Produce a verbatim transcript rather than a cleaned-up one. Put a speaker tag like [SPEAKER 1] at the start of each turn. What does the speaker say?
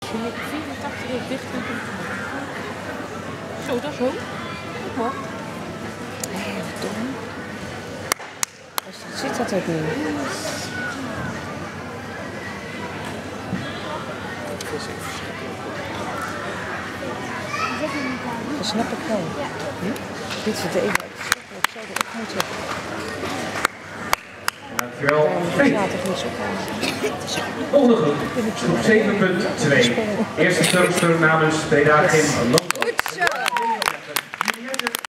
[SPEAKER 1] vierentachtig is dicht. Zo, dat zo. Hoor.
[SPEAKER 2] Nee, wat dom. Zit dat ook niet? Dat snap ik wel. Hm? Dit is het even verschrikkelijk zo erop moeten.
[SPEAKER 3] Dankjewel. Volgende groep, groep zeven punt twee. Eerste stroomstroom namens Breda Gym.